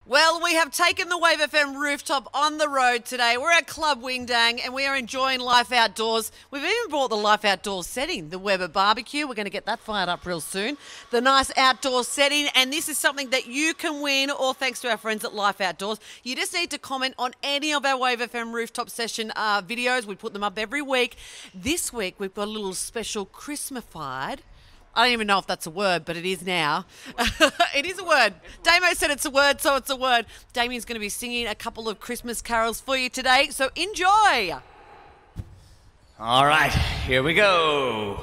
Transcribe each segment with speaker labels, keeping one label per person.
Speaker 1: Well, we have taken the Wave FM rooftop on the road today. We're at Club Wingdang and we are enjoying life outdoors. We've even brought the life outdoors setting, the Weber barbecue. We're going to get that fired up real soon. The nice outdoor setting, and this is something that you can win, all thanks to our friends at Life Outdoors. You just need to comment on any of our Wave FM rooftop session videos. We put them up every week. This week we've got a little special Christmasified. I don't even know if that's a word, but it is now. It is a word. Damo said it's a word, so it's a word. Damien's going to be singing a couple of Christmas carols for you today, so enjoy.
Speaker 2: All right, here we go.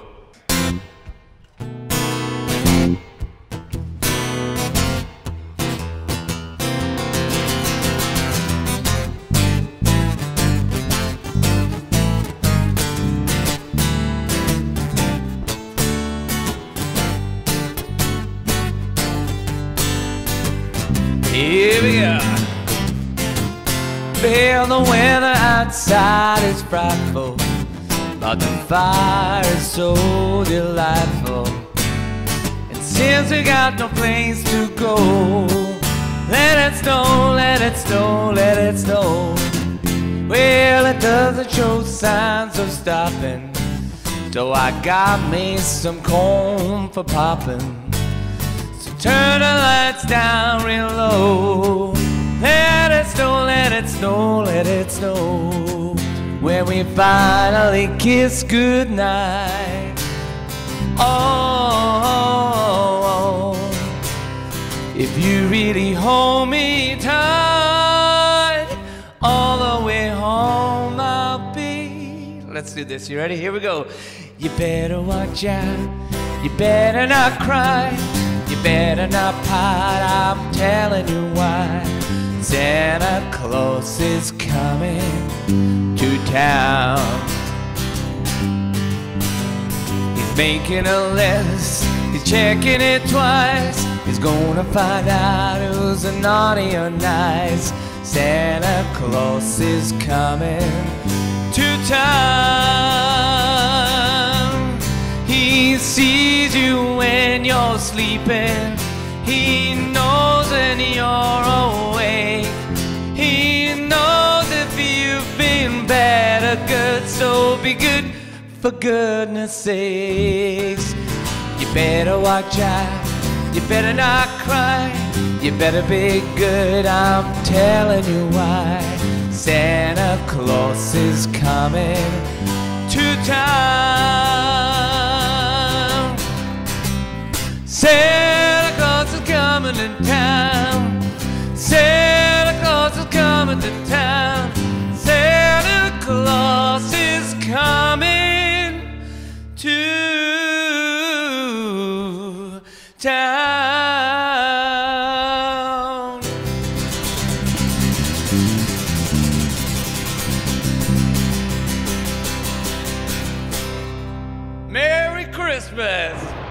Speaker 2: Here we go. Well, the weather outside is frightful, but the fire is so delightful. And since we got no place to go, let it snow, let it snow, let it snow. Well, it doesn't show signs of stopping, so I got me some corn for popping. Turn the lights down real low. Let it snow, let it snow, let it snow. When we finally kiss goodnight. Oh, if you really hold me tight, all the way home I'll be. Let's do this, you ready? Here we go. You better watch out, you better not cry, you better not pout, I'm telling you why. Santa Claus is coming to town. He's making a list, he's checking it twice. He's gonna find out who's a naughty or nice. Santa Claus is coming to town. He sees you when you're sleeping, he knows when you're awake, he knows if you've been bad or good, so be good for goodness sakes. You better watch out, you better not cry, you better be good, I'm telling you why. Santa Claus is coming to town. Santa Claus is coming to town. Santa Claus is coming to town. Santa Claus is coming to town. Merry Christmas.